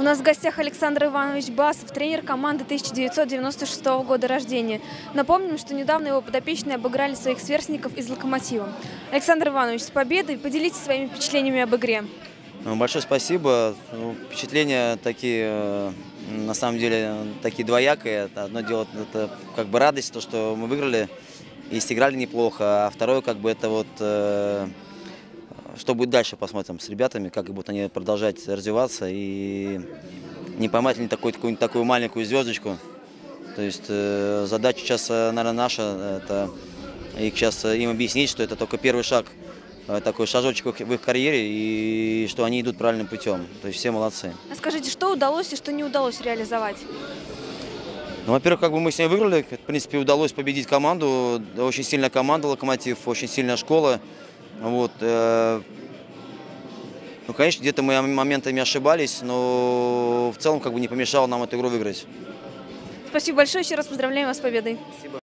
У нас в гостях Александр Иванович Басов, тренер команды 1996 года рождения. Напомним, что недавно его подопечные обыграли своих сверстников из «Локомотива». Александр Иванович, с победой! Поделитесь своими впечатлениями об игре. Большое спасибо. Впечатления такие, на самом деле, такие двоякие. Одно дело, это как бы радость, то, что мы выиграли и сыграли неплохо, а второе, как бы это вот, что будет дальше, посмотрим с ребятами, как будут они продолжать развиваться и не поймать ли какую-нибудь такую маленькую звездочку. То есть задача сейчас, наверное, наша, это их сейчас им объяснить, что это только первый шаг, такой шажочек в их карьере, и что они идут правильным путем. То есть все молодцы. А скажите, что удалось и что не удалось реализовать? Ну, во-первых, как бы мы с ней выиграли, в принципе, удалось победить команду. Очень сильная команда «Локомотив», очень сильная школа. Вот. Ну, конечно, где-то мы моментами ошибались, но в целом как бы не помешало нам эту игру выиграть. Спасибо большое, еще раз поздравляем вас с победой. Спасибо.